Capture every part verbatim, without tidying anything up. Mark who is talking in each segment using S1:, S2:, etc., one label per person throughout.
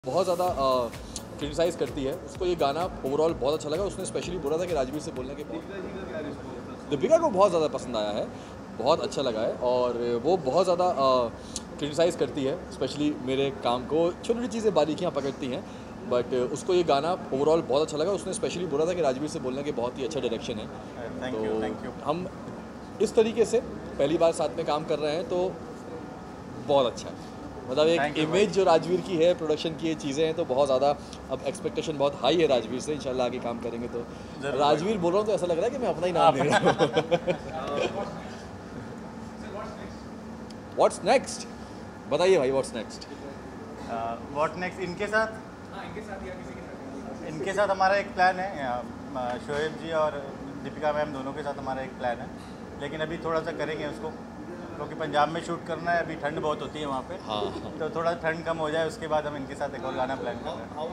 S1: बहुत ज़्यादा क्रिटिसाइज़ करती है उसको। ये गाना ओवरऑल बहुत अच्छा लगा। उसने स्पेशली बोला था कि राजवीर से बोलने के बाद दीपिका को बहुत ज़्यादा पसंद आया है, बहुत अच्छा लगा है। और वो बहुत ज़्यादा क्रिटिसाइज़ करती है स्पेशली मेरे काम को, छोटी छोटी चीज़ें बारीकियाँ पकड़ती हैं, बट उसको ये गाना ओवरऑल बहुत अच्छा लगा। उसने स्पेशली बोला था कि राजवीर से बोलने के बहुत ही अच्छा डायरेक्शन है।
S2: थैंक
S1: तो
S2: यू थैंक यू
S1: हम इस तरीके से पहली बार साथ में काम कर रहे हैं तो बहुत अच्छा है। मतलब एक इमेज जो राजवीर की है, प्रोडक्शन की ये चीज़ें हैं, तो बहुत ज़्यादा अब एक्सपेक्टेशन बहुत हाई है राजवीर से। इंशाल्लाह आगे काम करेंगे तो राजवीर बोल रहा हूँ तो ऐसा लग रहा है कि मैं अपना ही नाम ले रहा हूँ। व्हाट्स नेक्स्ट बताइए भाई, व्हाट्स नेक्स्ट?
S2: व्हाट नेक्स्ट इनके साथ हाँ, इनके साथ या किसी के साथ इनके साथ हमारा एक प्लान है। शोएब जी और दीपिका मैम दोनों के साथ हमारा एक प्लान है, लेकिन अभी थोड़ा सा करेंगे उसको, क्योंकि पंजाब में शूट करना है। अभी ठंड बहुत होती है वहाँ पे,
S1: हाँ, हाँ।
S2: तो थोड़ा ठंड कम हो जाए उसके बाद हम इनके साथ एक और गाना प्लान कर रहे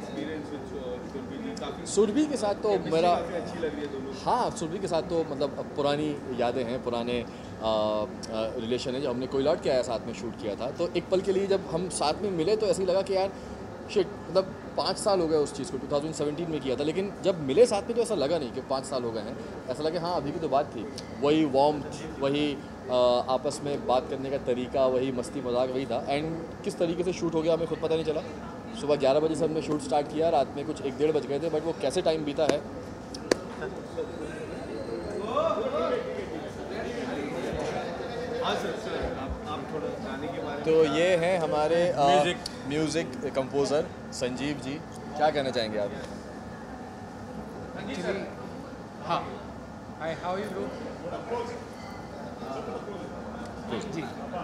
S1: हैं। सुरभि के साथ तो मेरा अच्छी लग रही है दोनों। हाँ, सुरभि के साथ तो मतलब पुरानी यादें हैं, पुराने रिलेशन है। जब हमने कोई लौट के आया साथ में शूट किया था, तो एक पल के लिए जब हम साथ में मिले तो ऐसे ही लगा कि यार शिट, मतलब पाँच साल हो गए उस चीज़ को। टू थाउजेंड सेवेंटीन में किया था, लेकिन जब मिले साथ में तो ऐसा लगा नहीं कि पाँच साल हो गए हैं। ऐसा लगा हाँ अभी की तो बात थी। वही वार्मथ, वही आ, आपस में बात करने का तरीका, वही मस्ती मजाक वही था। एंड किस तरीके से शूट हो गया हमें खुद पता नहीं चला। सुबह ग्यारह बजे से हमने शूट स्टार्ट किया, रात में कुछ एक डेढ़ बज गए थे, बट वो कैसे टाइम बीता है। तो ये हैं हमारे music music composer Sanjeev ji. क्या कहना चाहेंगे आप?
S3: हाँ, हाय, हाउ यू ब्रो? जी,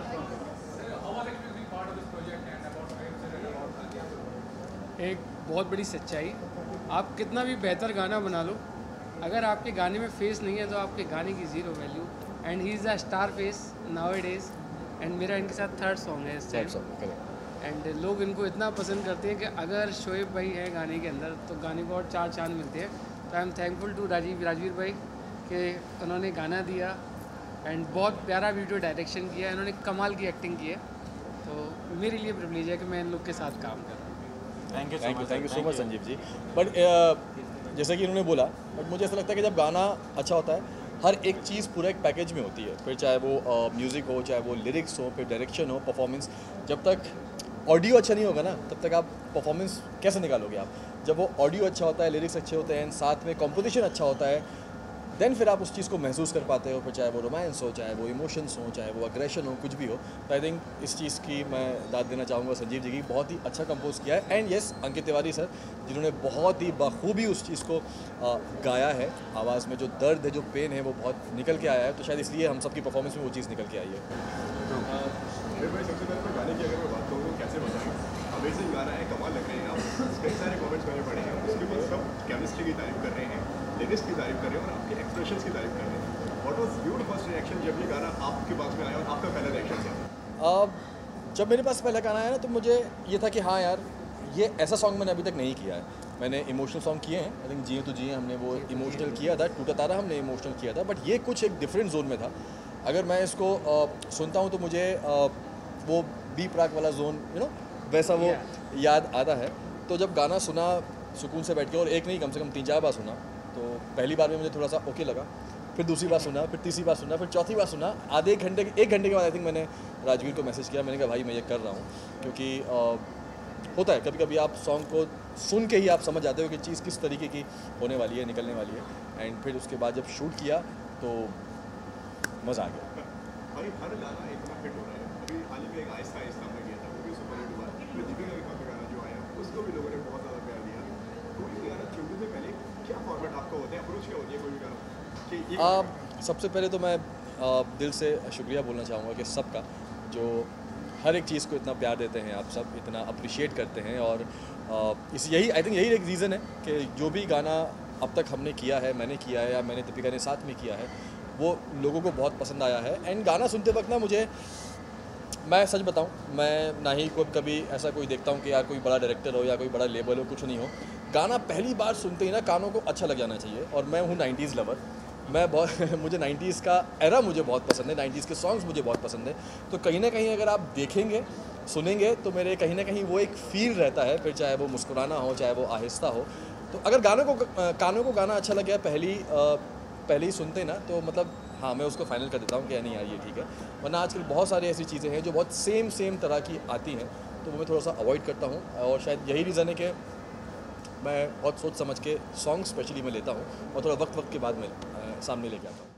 S3: एक बहुत बड़ी सच्चाई, आप कितना भी बेहतर गाना बना लो, अगर आपके गाने में फेस नहीं है तो आपके गाने की zero value. And he is a star face nowadays. And मेरा इनके साथ थर्ड सॉन्ग है इस टाइम। एंड लोग इनको इतना पसंद करते हैं कि अगर शोएब भाई है गाने के अंदर तो गाने को और चार चांद मिलते हैं। तो I am thankful to Rajeev Rajveer भाई कि उन्होंने गाना दिया एंड बहुत प्यारा वीडियो डायरेक्शन किया। इन्होंने कमाल की एक्टिंग की है, तो मेरे लिए प्रिविलेज है कि मैं इन लोग के साथ काम कर रहा हूँ।
S2: Thank you
S1: thank you thank you so much Sanjeev ji. But जैसा कि इन्होंने बोला, बट मुझे ऐसा लगता है कि जब गाना अच्छा होता है, हर एक चीज़ पूरा एक पैकेज में होती है। फिर चाहे वो म्यूज़िक हो, चाहे वो लिरिक्स हो, फिर डायरेक्शन हो, परफॉर्मेंस। जब तक ऑडियो अच्छा नहीं होगा ना, तब तक आप परफॉर्मेंस कैसे निकालोगे आप? जब वो ऑडियो अच्छा होता है, लिरिक्स अच्छे होते हैं, साथ में कॉम्पोजिशन अच्छा होता है, देन फिर आप उस चीज़ को महसूस कर पाते हो। फिर चाहे वो रोमांस हो, चाहे वो इमोशंस हो, चाहे वो अग्रेशन हो, कुछ भी हो। तो आई थिंक इस चीज़ की मैं दाद देना चाहूँगा संजीव जी की। बहुत ही अच्छा कंपोज किया है। And yes, Ankit Tiwari sir, जिन्होंने बहुत ही बखूबी उस चीज़ को आ, गाया है। आवाज़ में जो दर्द है, जो पेन है, वो बहुत निकल के आया है। तो शायद इसलिए हम सबकी परफॉर्मेंस में वो चीज़ निकल के आई है।
S4: सबसे पहले मैं गाने की अगर मैं बात करूँ तो कैसे बताएं, अमेजिंग गाना है, कमाल लग रहे हैं आप। कई सारे कमेंट्स मैंने पढ़े हैं, उसके बाद सब केमिस्ट्री की तारीफ कर रहे हैं, लिरिक्स की तारीफ कर रहे हैं और आपके एक्सप्रेशंस की तारीफ कर रहे हैं। What was your first reaction जब ये गाना आपके पास में आया और आपका पहला रिएक्शन क्या?
S1: जब मेरे पास पहला गाना आया ना, तो मुझे ये था कि हाँ यार, ये ऐसा सॉन्ग मैंने अभी तक नहीं किया है। मैंने इमोशनल सॉन्ग किए हैं, आई थिंक जिए तो जिए हमने वो इमोशनल किया था, टूटा तारा हमने इमोशनल किया था, बट ये कुछ एक डिफरेंट जोन में था। अगर मैं इसको आ, सुनता हूँ तो मुझे आ, वो बी प्राक वाला जोन, यू नो, वैसा वो याद आता है। तो जब गाना सुना सुकून से बैठ के, और एक नहीं कम से कम तीन चार बार सुना, तो पहली बार में मुझे थोड़ा सा ओके लगा। फिर दूसरी बार सुना, फिर तीसरी बार सुना, फिर चौथी बार सुना। आधे एक घंटे एक घंटे के बाद आई थिंक मैंने राजवीर को मैसेज किया। मैंने कहा भाई मैं ये कर रहा हूँ, क्योंकि आ, होता है कभी कभी आप सॉन्ग को सुन के ही आप समझ जाते हो कि चीज़ किस तरीके की होने वाली है, निकलने वाली है। एंड फिर उसके बाद जब शूट किया तो मज़ा आ गया।
S4: भाई हर गाना इतना हिट हो रहा है। अभी हाल ही में एक आहिस्ता आहिस्ता में गया था, वो भी सुपर हिट हुआ। फिर दीपिका का गाना जो आया, उसको भी लोगों ने बहुत ज़्यादा प्यार दिया। कोई भी गाना चुनने से पहले क्या फॉर्मेट आपका होता है, अप्रोच क्या होती है कोई भी गाना कि ये
S1: आ, सबसे पहले तो मैं आ, दिल से शुक्रिया बोलना चाहूँगा कि सबका, जो हर एक चीज़ को इतना प्यार देते हैं, आप सब इतना अप्रिशिएट करते हैं। और आ, इस यही आई थिंक यही एक रीज़न है कि जो भी गाना अब तक हमने किया है, मैंने किया है या मैंने दीपिका ने साथ में किया है, वो लोगों को बहुत पसंद आया है। एंड गाना सुनते वक्त ना, मुझे, मैं सच बताऊं, मैं ना ही कोई कभी ऐसा कोई देखता हूं कि यार कोई बड़ा डायरेक्टर हो या कोई बड़ा लेबल हो, कुछ नहीं हो। गाना पहली बार सुनते ही ना कानों को अच्छा लग जाना चाहिए। और मैं हूं नाइन्टीज़ लवर, मैं बहुत मुझे नाइन्टीज़ का एरा मुझे बहुत पसंद है, नाइन्टीज़ के सॉन्ग्स मुझे बहुत पसंद है। तो कहीं ना कहीं अगर आप देखेंगे सुनेंगे तो मेरे कहीं ना कहीं वो एक फील रहता है, फिर चाहे वो मुस्कुराना हो चाहे वो आहिस्ता हो। तो अगर गानों को कानों को गाना अच्छा लग गया पहली पहले ही सुनते ना, तो मतलब हाँ मैं उसको फाइनल कर देता हूँ कि नहीं यार ये ठीक है। वरना आजकल बहुत सारी ऐसी चीज़ें हैं जो बहुत सेम सेम तरह की आती हैं, तो वो मैं थोड़ा सा अवॉइड करता हूँ। और शायद यही रीज़न है कि मैं बहुत सोच समझ के सॉन्ग स्पेशली मैं लेता हूँ और थोड़ा वक्त वक्त के बाद मैं सामने लेके आता हूँ।